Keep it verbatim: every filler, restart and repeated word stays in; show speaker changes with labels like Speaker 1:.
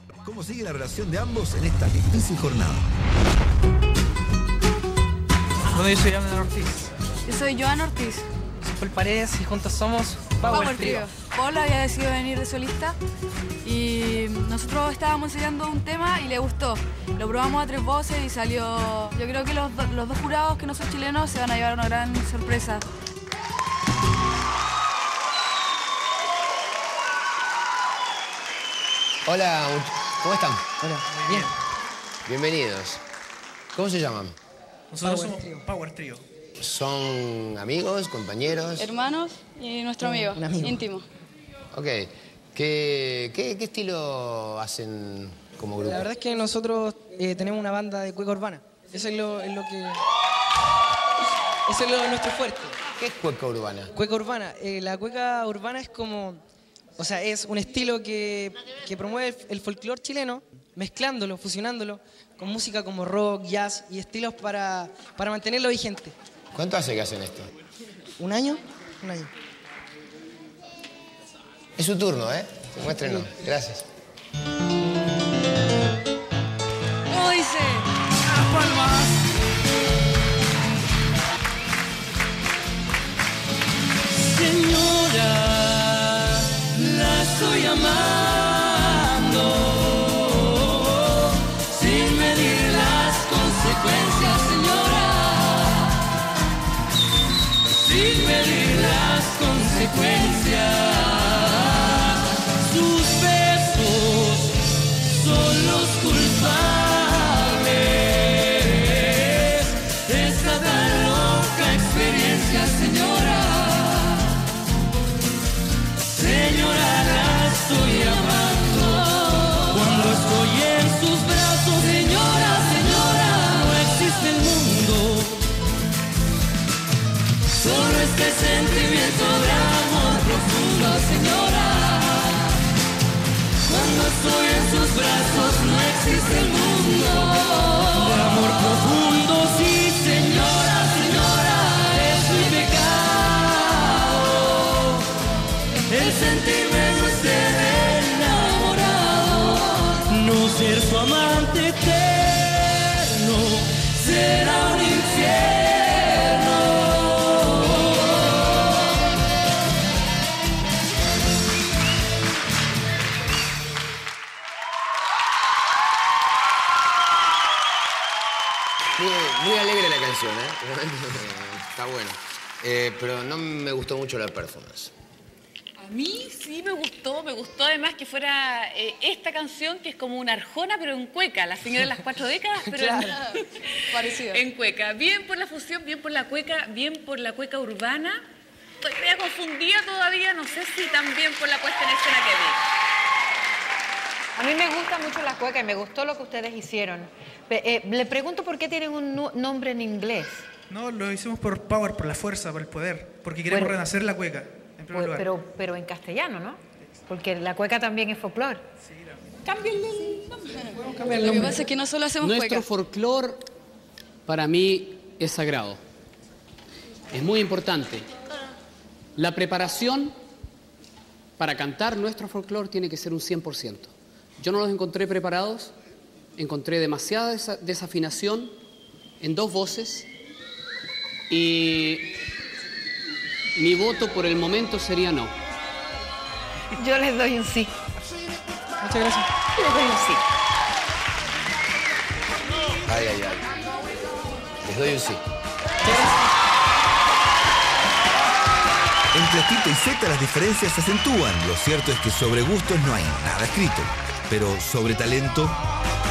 Speaker 1: ¿Cómo sigue la relación de ambos en esta difícil jornada?
Speaker 2: Bueno, yo soy Joana Ortiz.
Speaker 3: Yo soy Joana Ortiz.
Speaker 2: Soy Paul Paredes y juntos somos Power, Power Trio.
Speaker 3: Paul había decidido venir de solista y nosotros estábamos ensayando un tema y le gustó. Lo probamos a tres voces y salió... Yo creo que los, do, los dos jurados que no son chilenos se van a llevar una gran sorpresa.
Speaker 4: Hola, ¿cómo están?
Speaker 2: Hola, bien.
Speaker 4: Bienvenidos. ¿Cómo se llaman?
Speaker 2: Nosotros Power somos Trio. Power Trio.
Speaker 4: ¿Son amigos, compañeros?
Speaker 3: Hermanos y nuestro amigo,
Speaker 2: un amigo
Speaker 3: íntimo.
Speaker 4: Ok. ¿Qué, qué, qué estilo hacen como grupo?
Speaker 5: La verdad es que nosotros eh, tenemos una banda de cueca urbana. Eso es lo, es lo que... Eso es lo de nuestro fuerte.
Speaker 4: ¿Qué es cueca urbana?
Speaker 5: Cueca urbana. Eh, la cueca urbana es como... O sea, es un estilo que, que promueve el, el folclore chileno, mezclándolo, fusionándolo con música como rock, jazz y estilos para, para mantenerlo vigente.
Speaker 4: ¿Cuánto hace que hacen esto?
Speaker 5: ¿Un año? Un año.
Speaker 4: Es su turno, ¿eh? Muéstrenos. Gracias.
Speaker 3: ¿Cómo dice?
Speaker 2: ¡Las palmas!
Speaker 6: Señora, la estoy amando sin medir las consecuencias, señora, sin medir las consecuencias. Sus besos son los culpables de esta tan loca experiencia, señora. Señora, la estoy amando. Cuando estoy en sus brazos, señora, señora, no existe el mundo. Solo este sentimiento de amor profundo, señora. Cuando estoy en sus brazos, no existe el mundo. De amor profundo, sí, señora, señora, es mi pecado. El sentirme no ser enamorado, no ser su amante eterno, será un infierno.
Speaker 4: Muy, muy alegre la canción, ¿eh? Está bueno. Eh, pero no me gustó mucho la performance.
Speaker 7: A mí sí me gustó, me gustó además que fuera eh, esta canción que es como una Arjona pero en cueca, la señora de las cuatro décadas, pero
Speaker 3: Claro,
Speaker 7: en,
Speaker 3: parecido.
Speaker 7: en cueca. Bien por la fusión, bien por la cueca, bien por la cueca urbana. Estoy media confundida todavía, no sé si también por la puesta en escena que vi.
Speaker 8: A mí me gusta mucho la cueca y me gustó lo que ustedes hicieron. Pe- eh, le pregunto por qué tienen un nu- nombre en inglés.
Speaker 2: No, lo hicimos por power, por la fuerza, por el poder, porque queremos
Speaker 8: Bueno.
Speaker 2: renacer la cueca, en primer
Speaker 8: Pues,
Speaker 2: lugar.
Speaker 8: pero, pero en castellano, ¿no? Porque la cueca también es folclore.
Speaker 7: Cámbienle el nombre.
Speaker 3: Lo que pasa es que no solo hacemos
Speaker 9: Nuestro
Speaker 3: cueca.
Speaker 9: folclore para mí es sagrado. Es muy importante. La preparación para cantar nuestro folclore tiene que ser un cien por ciento. Yo no los encontré preparados, encontré demasiada desa- desafinación en dos voces y mi voto por el momento sería no.
Speaker 8: Yo les doy un sí.
Speaker 5: Muchas gracias.
Speaker 8: Les doy un sí.
Speaker 4: Ay, ay, ay. Les doy un sí.
Speaker 1: Entre Tito y Z las diferencias se acentúan. Lo cierto es que sobre gustos no hay nada escrito, pero sobre talento